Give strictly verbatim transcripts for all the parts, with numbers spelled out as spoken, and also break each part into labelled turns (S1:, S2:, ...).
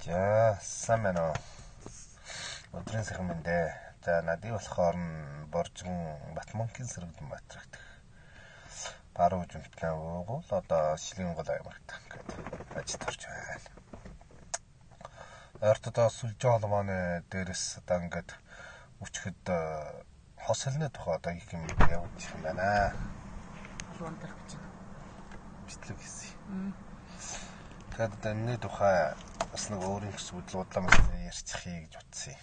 S1: За сайн байна уу. Өдрийн сайхан мэндэ. За надад болохоор нь Боржин Батмунхийн сэргэлэн Батрагт. Баруун жүмтлэн уугуул одоо шилийн гол аймагт ингээд ажид орж байна. Ойртодоо сүлж холбооны дээрээс одоо ингээд өчгөд хос хэлний тухай одоо их юм явуулж байна.
S2: Алуун дээр гэж байна.
S1: Битлэг хийсэн. Тэгээд одоо энэ тухай бас нэг өөрийн төсвөдлүүдлээ мэт ярьчихъя гэж утсан юм.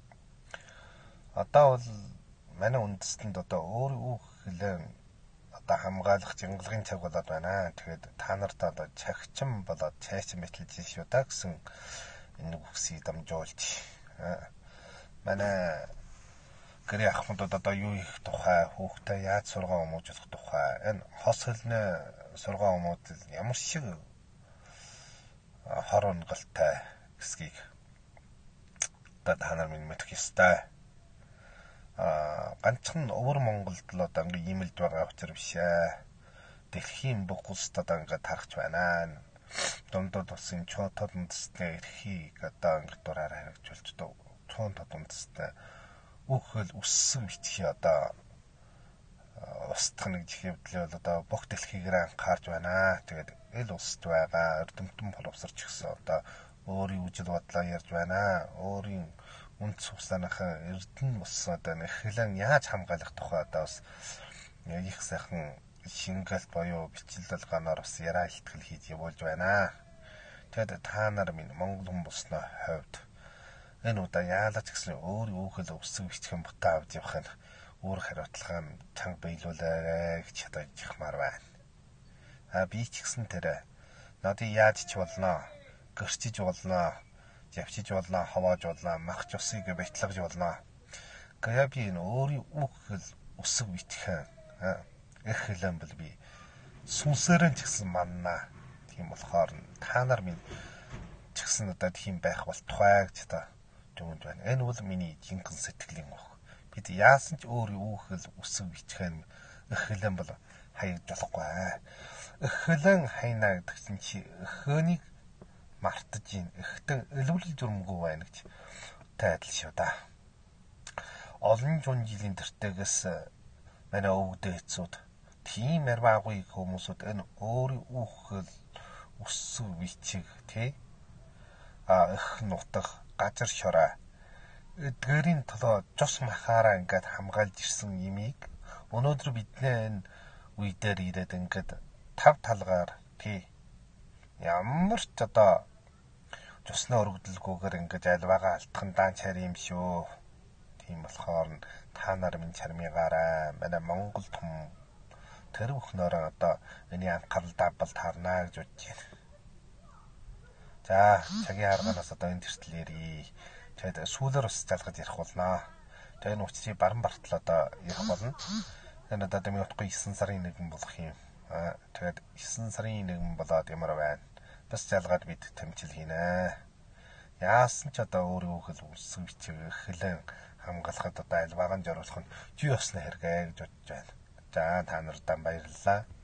S1: Одоо бол манай үндэстэнд одоо өөр үг хэлэн одоо хамгаалах жингалгын цаг болоод байна. Тэгээд та нарт одоо чагчим болоод цайчин мэтлж шүү та гэсэн энэ үгсийг дамжуулж манай гэрээ ахмадууд одоо юу их тухай хүүхдээ яаж сургаан өмүүлжих тухай энэ хос хэлний сургаан өмүүлэл ямар шиг хор онголтой гэсгийг одоо та нар минь мэдэх ёстой. Аа ганцхан өвөр Монголд л одоо ингэ иймэлж байгаа учраас биш ээ. Дэлхийн бүх улсад одоо ингэ тарахч байна. Дундад болсон чоотод үндэстний эрхийг одоо ингэ дураараа хэрэгжүүлж одоо чоотод үндэстний үхэл өссөн битгий одоо устгах нэг хэвдлээ бол одоо бүх дэлхийгээр анхаарж байна. Тэгээд эл улсад байгаа эрдэмтэн боловсрч гисэн одоо өөрийн үжил бодлоо ярьж байна. Өөрийн үнд цуглааныхаа эрдэнэ болсон одоо нэхлэн яаж хамгаалах тухай одоо бас их сайхан шингээл боёо бичлэл ганаар бас яраа ихтгэл хийж явуулж байна. Тэгээд та нар минь Монгол хүмүүсний хувьд энэ удаа яалаач гэсэн өөрийн үхэл өссөн бичгэн бутаа авч явах нь өөр хариуцлага нь чанга биелүүлээрэ гэж бодож ихмаар байна. А би ч гэсэн тэр надад яаж ч болно, гэрчиж болно, явчиж болно, хавааж болно, мах усыг бэтлэгж болно. Гэвь би энэ өөрийн үхэл өсөг бичгэн их хэлэн бил би сүнсээрэн ч гэсэн манна. Тийм болохоор та нар минь ч гэсэн одоо тийм байх болтугай гэж та дүгнэж байна. Энэ бол миний жинхэнэ сэтгэлийн үг. Бид яасан ч өөрийн үхэл өсөг бичгэн их хэлэн бол хаягд болохгүй. Их хэлэн хайна гэдэг чинь чи өхөөнийг мартаж ийн. Ихтэн элвэл журмгүй байна гэж тайлбар шүү да. Олон зуун жилийн тэртээс манай өвгдөө эцүүд тийм ярмаагүй хүмүүсүүд энэ өөрийн үхэл өсөг бичиг тий а их нутах газар шороо эдгээрийн толоо жос махаараа ингээд хамгаалж ирсэн юмыг өнөөдөр бидний энэ үе дээр ирээд ингээд тав талгаар тий ямар ч одоо жосны өргөдөлгүйгээр ингээд альваага алтхан даан чар юм шүү. Тийм болохоор та нар минь чармигаараа манай Монгол том тэр бүхнөөрөө одоо энэ анхаарал давбал таарна гэж бодож байна. За цагийн харгаанаас одоо энэ төртөл ярий. Тэгээд сүүлээр бас залгаж ярих болно. Тэгээд энэ учрыг баран бартал одоо ярих болно. Энэ одоо дэмий утгагүй есөн сарын нэгэн болох юм. Аа тэгээд есөн сарын нэгэн болоод ямар байна. Бас залгаад бид тэмцэл хийнэ. Яасан ч одоо өөрийн үхэл үсэг бичиг эхлэн хамгаалахад одоо альваагаан зориулах нь юу ясна хэрэгэ гэж бодож байна. За та нартай баярлалаа.